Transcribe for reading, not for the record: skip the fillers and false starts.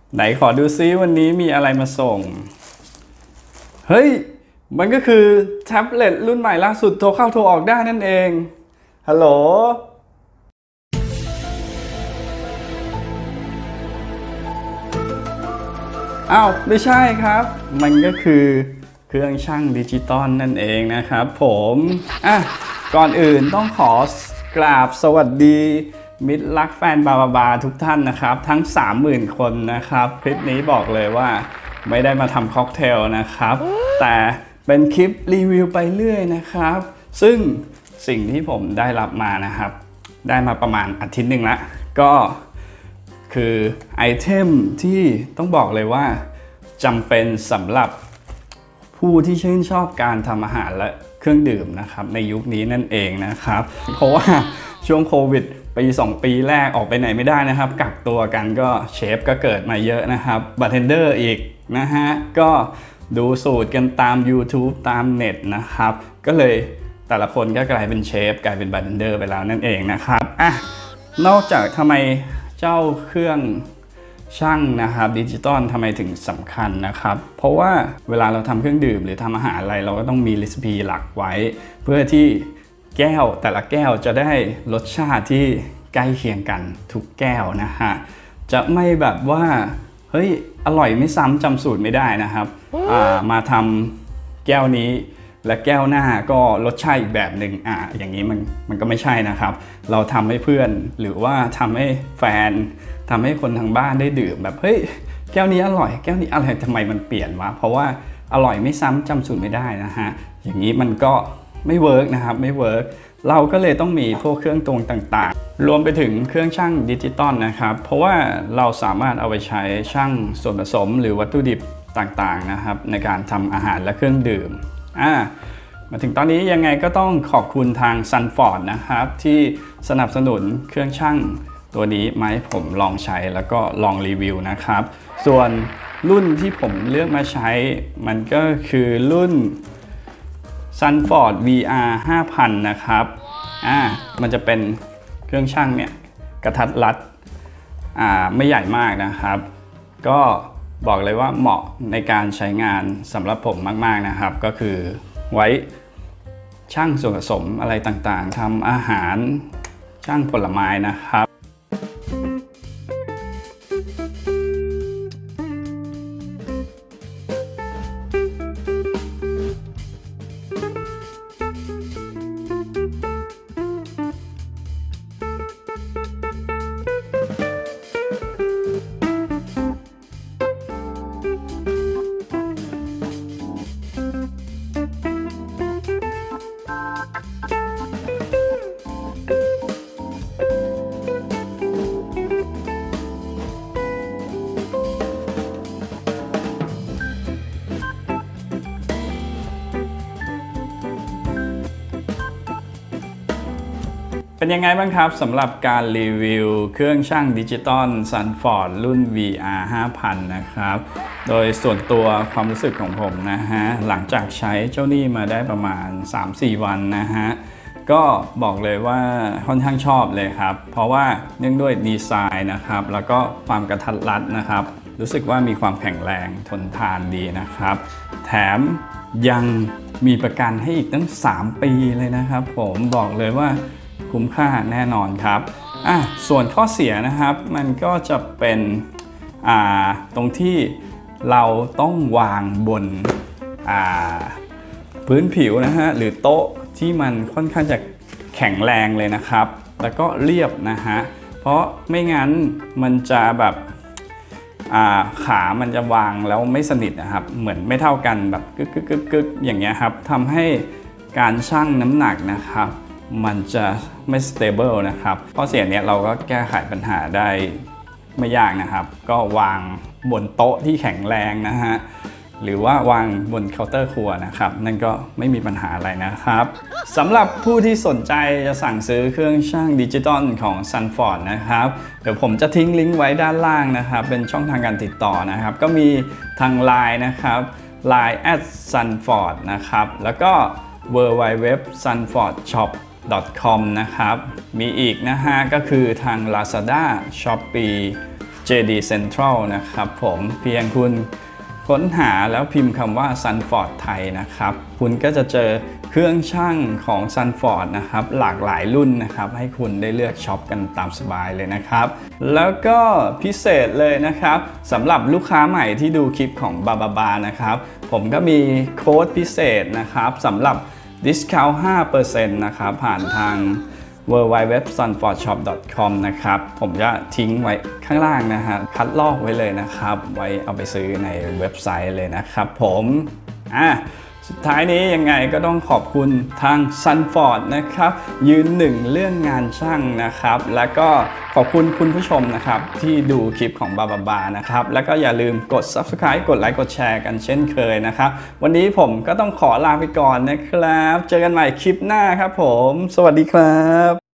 ไหนขอดูซิวันนี้มีอะไรมาส่งเฮ้ยมันก็คือแท็บเล็ตรุ่นใหม่ล่าสุดโทรเข้าโทรออกได้นั่นเองฮัลโหลอ้าวไม่ใช่ครับมันก็คือเครื่องชั่งดิจิตอลนั่นเองนะครับผมก่อนอื่นต้องขอกราบสวัสดีมิตรรักแฟนบาทุกท่านนะครับทั้ง 30,000 คนนะครับคลิปนี้บอกเลยว่าไม่ได้มาทำค็อกเทลนะครับแต่เป็นคลิปรีวิวไปเรื่อยนะครับซึ่งสิ่งที่ผมได้รับมานะครับได้มาประมาณอาทิตย์หนึ่งละก็คือไอเทมที่ต้องบอกเลยว่าจำเป็นสำหรับผู้ที่ชื่นชอบการทำอาหารและเครื่องดื่มนะครับในยุคนี้นั่นเองนะครับเพราะว่าช่วงโควิดปี2 ปีแรกออกไปไหนไม่ได้นะครับกักตัวกันก็เชฟก็เกิดมาเยอะนะครับบาร์เทนเดอร์อีกนะฮะก็ดูสูตรกันตาม YouTube ตามเน็ตนะครับก็เลยแต่ละคนก็กลายเป็นเชฟกลายเป็นบาร์เทนเดอร์ไปแล้วนั่นเองนะครับนอกจากทำไมเจ้าเครื่องช่างนะครับดิจิตอลทำไมถึงสำคัญนะครับเพราะว่าเวลาเราทำเครื่องดื่มหรือทำอาหารอะไรเราก็ต้องมีรีซิปีหลักไว้เพื่อที่แก้วแต่ละแก้วจะได้รสชาติที่ใกล้เคียงกันทุกแก้วนะฮะจะไม่แบบว่าเฮ้ยอร่อยไม่ซ้ำจำสูตรไม่ได้นะครับมาทำแก้วนี้และแก้วหน้าก็รสชาติอีกแบบหนึ่งอย่างนี้มันก็ไม่ใช่นะครับเราทำให้เพื่อนหรือว่าทำให้แฟนทำให้คนทางบ้านได้ดื่มแบบเฮ้ยแก้วนี้อร่อยแก้วนี้อะไรทำไมมันเปลี่ยนวะเพราะว่าอร่อยไม่ซ้ำจำสูตรไม่ได้นะฮะอย่างนี้มันก็ไม่เวิร์กนะครับไม่เวิร์กเราก็เลยต้องมีพวกเครื่องตวงต่างๆรวมไปถึงเครื่องชั่งดิจิตอลนะครับเพราะว่าเราสามารถเอาไปใช้ชั่งส่วนผสมหรือวัตถุดิบต่างๆนะครับในการทำอาหารและเครื่องดื่มมาถึงตอนนี้ยังไงก็ต้องขอบคุณทาง Sunford นะครับที่สนับสนุนเครื่องชั่งตัวนี้มาให้ผมลองใช้แล้วก็ลองรีวิวนะครับส่วนรุ่นที่ผมเลือกมาใช้มันก็คือรุ่น Sunford VR 5000 นะครับมันจะเป็นเครื่องชั่งเนี่ยกระทัดรัดไม่ใหญ่มากนะครับก็บอกเลยว่าเหมาะในการใช้งานสำหรับผมมากๆนะครับก็คือไว้ชั่งส่วนผสมอะไรต่างๆทำอาหารชั่งผลไม้นะครับเป็นยังไงบ้างครับสำหรับการรีวิวเครื่องชั่งดิจิตอล Sunford รุ่น VR 5000 นะครับโดยส่วนตัวความรู้สึกของผมนะฮะหลังจากใช้เจ้านี่มาได้ประมาณ 3-4 วันนะฮะก็บอกเลยว่าค่อนข้างชอบเลยครับเพราะว่าเนื่องด้วยดีไซน์นะครับแล้วก็ความกระทัดรัดนะครับรู้สึกว่ามีความแข็งแรงทนทานดีนะครับแถมยังมีประกันให้อีกตั้ง 3 ปีเลยนะครับผมบอกเลยว่าคุ้มค่าแน่นอนครับส่วนข้อเสียนะครับมันก็จะเป็นตรงที่เราต้องวางบนพื้นผิวนะฮะหรือโต๊ะที่มันค่อนข้างจะแข็งแรงเลยนะครับแล้วก็เรียบนะฮะเพราะไม่งั้นมันจะแบบขามันจะวางแล้วไม่สนิทนะครับเหมือนไม่เท่ากันแบบกึกอย่างเงี้ยครับทำให้การชั่งน้ำหนักนะครับมันจะไม่ stable นะครับข้อเสียเนี้ยเราก็แก้ไขปัญหาได้ไม่ยากนะครับก็วางบนโต๊ะที่แข็งแรงนะฮะหรือว่าวางบนเคาน์เตอร์ครัวนะครับนั่นก็ไม่มีปัญหาอะไรนะครับสำหรับผู้ที่สนใจจะสั่งซื้อเครื่องชั่งดิจิตอลของ Sunford นะครับเดี๋ยวผมจะทิ้งลิงก์ไว้ด้านล่างนะครับเป็นช่องทางการติดต่อนะครับก็มีทาง LINE นะครับ LINE @sunford นะครับแล้วก็ www.sunfordshop.com นะครับมีอีกนะฮะก็คือทาง Lazada Shopee JD Central นะครับผมเพียงคุณค้นหาแล้วพิมพ์คำว่า Sunford ไทยนะครับคุณก็จะเจอเครื่องช่างของ Sunford นะครับหลากหลายรุ่นนะครับให้คุณได้เลือกช็อปกันตามสบายเลยนะครับแล้วก็พิเศษเลยนะครับสำหรับลูกค้าใหม่ที่ดูคลิปของบาบาบานะครับผมก็มีโค้ดพิเศษนะครับสำหรับ discount 5% นะครับผ่านทาง www.sunfordshop.com นะครับผมจะทิ้งไว้ข้างล่างนะฮะคัดลอกไว้เลยนะครับไว้เอาไปซื้อในเว็บไซต์เลยนะครับผมสุดท้ายนี้ยังไงก็ต้องขอบคุณทาง Sunford นะครับยืนหนึ่งเรื่องงานช่างนะครับแล้วก็ขอบคุณคุณผู้ชมนะครับที่ดูคลิปของบาบาบานะครับแล้วก็อย่าลืมกด Subscribe กดไลค์กดแชร์กันเช่นเคยนะครับวันนี้ผมก็ต้องขอลาไปก่อนนะครับเจอกันใหม่คลิปหน้าครับผมสวัสดีครับ